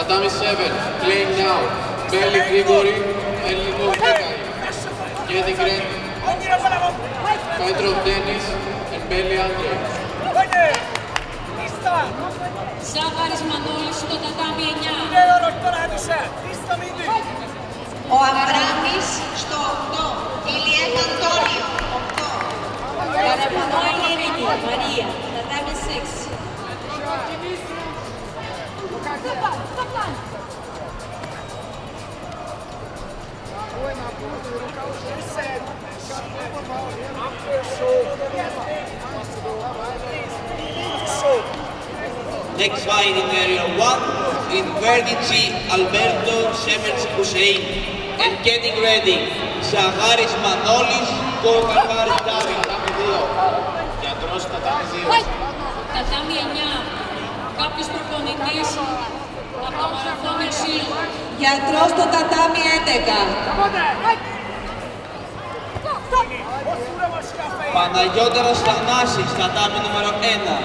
Tatami 7, playing now. Belly Grigori, Elinor Bekai. Getting ready. Petrov Dennis and Belly Andrei. Ζάχαρης Μανώλης στο τατάμι 9. Ο Αβράμης στο 8. Ηλιές Αντώνιο, 8. Καραπανώλη Ειρήνη, Μαρία, τατάμι 6. Next fight in area 1 in Verdici Alberto Shemerz Hussein. And getting ready, Zaharis Manolis, Kokarvaris David. Γιατρός Tatami 2. Τατάμι 9. Κάποιος προπονητής από το Μαραθώνιο Σύλλογο. Γιατρός στο τατάμι 11. Παναγιώταρας Θανάσης, τατάμι νούμερο 1.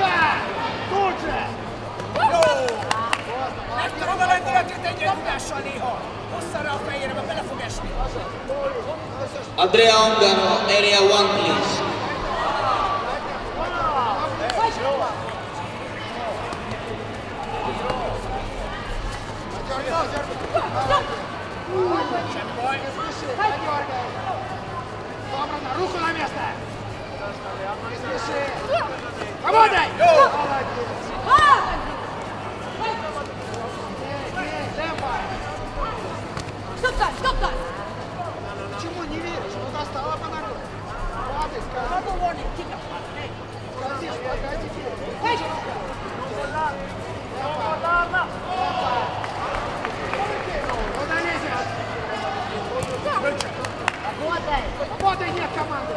Andrea Ongaro, area 1 please. Почему не веришь? Ну достала по народу. Молодец, Работай, нет команды.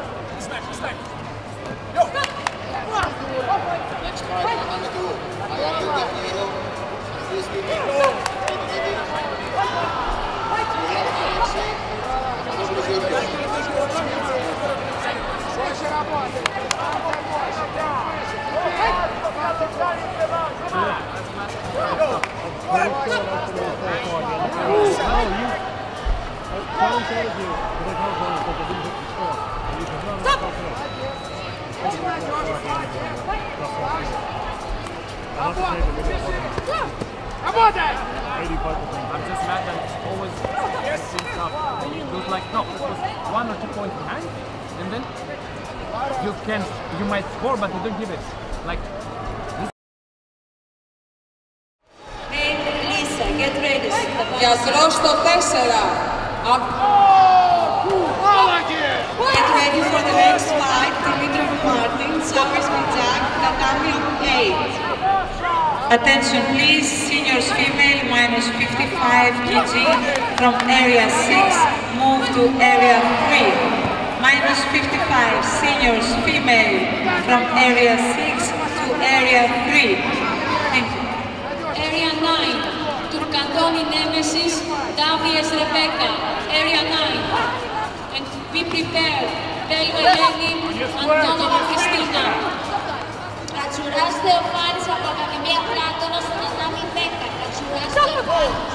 Next fight, Tatami 2. Agapito Tapiro, Antiski Niko, Alexei, Papadopoulos Georgios. Больше работай. Работай! I'm just mad that it's always things up. It goes like, no, it was 1 or 2 points behind, and then you might score, but you don't give it. Like, Hey, Lisa, get ready. Γιατρός στο 4. Get ready for the next fight. Dimitrov Martin, Zaharis Mizak, Tatami 8. Attention please, seniors female minus 55 kg from area 6, move to area 3. Minus 55, seniors female from area 6 to area 3. Thank you. Area 9. Turkantoni Nemesis, Davies Rebecca, area 9. And be prepared. Bello Eleni, Antonova Christina. Κατσουράς Θεοφάνης από Ακαδημία Πλάτωνος στο τατάμι 10. Κατσουράς Θεοφάνης.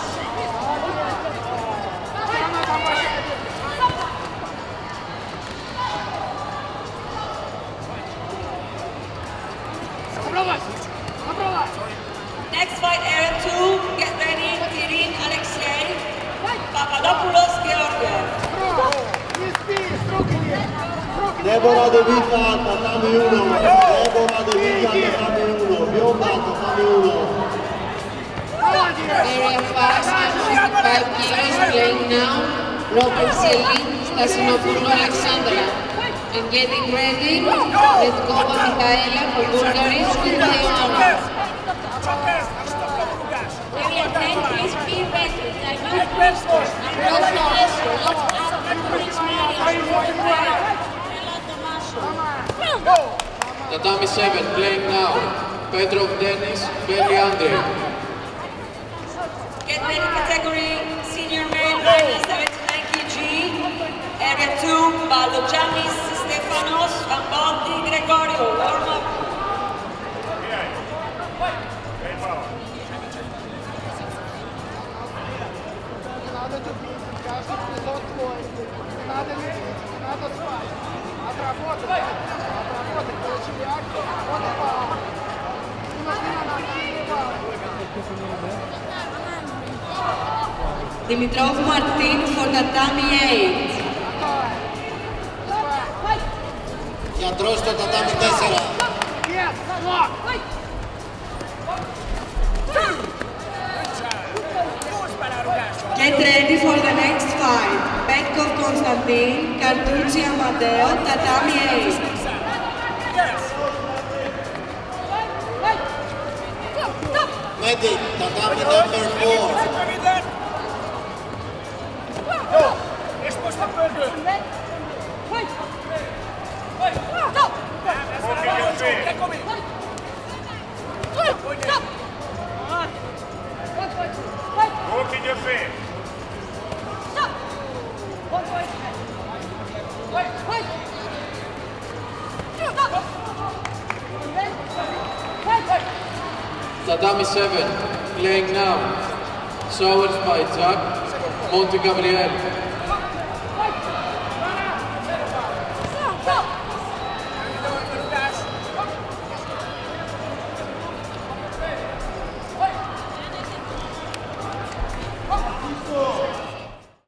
Next fight, area 2. Get ready, Tirin Alexei, Papadopoulos Georgios. Deborah De Vita, Tatami 1. Deborah De Vita, Tatami 1. Bionda, Tatami 1. Area 5, 55 kilos, playing now. Robert Selin, Stasinopoulou Alexandra. And getting ready, Letkova Michaela for Bulgari, Skulday Honor. Area 10, please be ready. Diamond Christos, Ambrosio Lesio, Lots Adam, Prince Marius, Tatami 7, playing now. Petrov Dennis, Belly Andrei. Get ready category, senior male minus 79 kg. Area 2, Balogiannis, Stefanos, Gambaldi, Gregorio. Warm up. надо тупить, каждый эпизод свой. Не надо лететь, не надо спать. Отработать, получили акцию, вот и пау. Dimitrov Martin for tatami 8. Γιατρός στο τατάμι 4. Get ready for the next fight. Petkov Konstantin, Carducci Amadeo, tatami 8. Medic, tatami number 4. Руки держи. Tatami 7, playing now. Showers by Jack Montegabriel.